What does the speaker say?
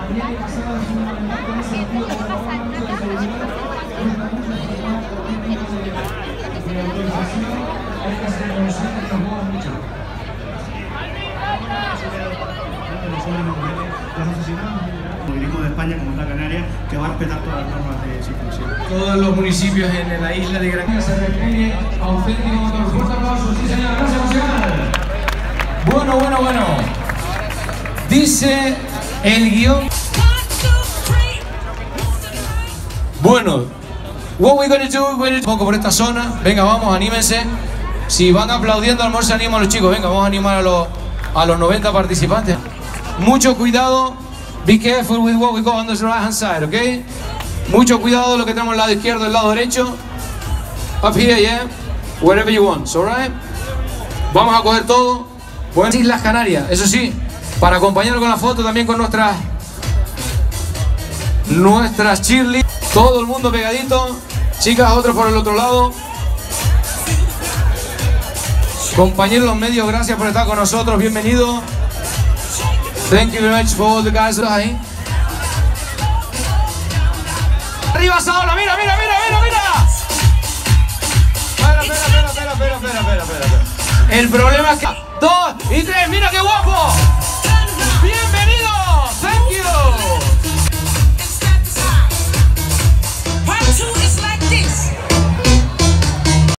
Turismo de España, como es la Canaria, que va a respetar todas las normas de circulación. Todos los municipios en la isla de Gran Canaria se refiere auténtico motor. Fuerte aplauso, sí señor, gracias nacional. Bueno. Dice el guión. Bueno, what we're gonna do, un poco por esta zona. Venga, vamos, anímense. Si van aplaudiendo, al se animan los chicos. Venga, vamos a animar a los 90 participantes. Mucho cuidado. Be careful with what we go on the right hand side, ¿ok? Mucho cuidado lo que tenemos al lado izquierdo y al lado derecho. Up here, yeah. Wherever you want, alright? Vamos a coger todo. Buenas Islas Canarias, eso sí, para acompañar con la foto también con nuestras cheerleaders. Todo el mundo pegadito. Chicas, otros por el otro lado. Compañeros de los medios, gracias por estar con nosotros. Bienvenidos. Thank you very much for all the guys ahí. Arriba Saola, mira. Espera. El problema es que 2 y 3, mira qué guapo.